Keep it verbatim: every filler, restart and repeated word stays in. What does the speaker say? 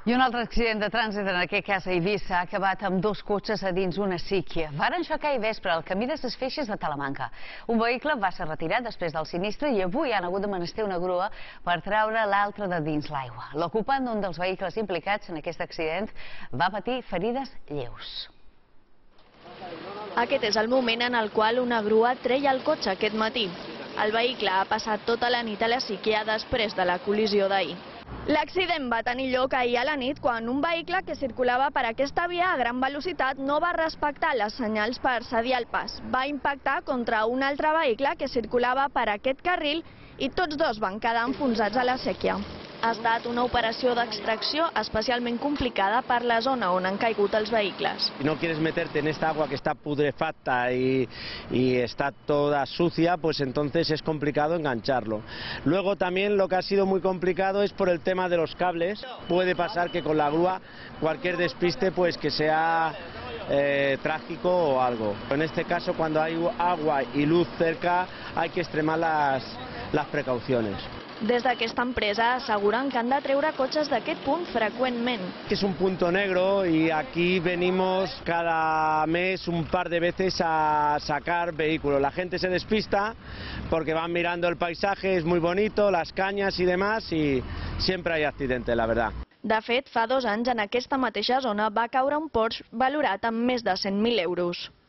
I un altre accident de trànsit, en aquest cas a Eivissa, ha acabat amb dos cotxes a dins una síquia. Varen xocar ahir vespre al camí de ses Feixes de Talamanca. Un vehicle va ser retirat després del sinistre i avui han hagut de menester una grua per treure l'altre de dins l'aigua. L'ocupant d'un dels vehicles implicats en aquest accident va patir ferides lleus. Aquest és el moment en el qual una grua treia el cotxe aquest matí. El vehicle ha passat tota la nit a la síquia després de la col·lisió d'ahir. L'accident va tenir lloc ahir a la nit quan un vehicle que circulava per aquesta via a gran velocitat no va respectar les senyals per cedir el pas. Va impactar contra un altre vehicle que circulava per aquest carril i tots dos van quedar enfonsats a la séquia. Ha estat una operació d'extracció especialment complicada per la zona on han caigut els vehicles. Si no quieres meterte en esta agua que está putrefacta y, y está toda sucia, pues entonces es complicado engancharlo. Luego también lo que ha sido muy complicado es por el tema de los cables. Puede pasar que con la grúa cualquier despiste pues que sea eh, trágico o algo. En este caso, cuando hay agua y luz cerca, hay que extremar las, las precauciones. Des d'aquesta empresa asseguren que han de treure cotxes d'aquest punt freqüentment. Es un punto negro y aquí venimos cada mes un par de veces a sacar vehículos. La gente se despista porque van mirando el paisaje, es muy bonito, las cañas y demás, y siempre hay accidentes, la verdad. De fet, fa dos anys en aquesta mateixa zona va caure un Porsche valorat amb més de cent mil euros.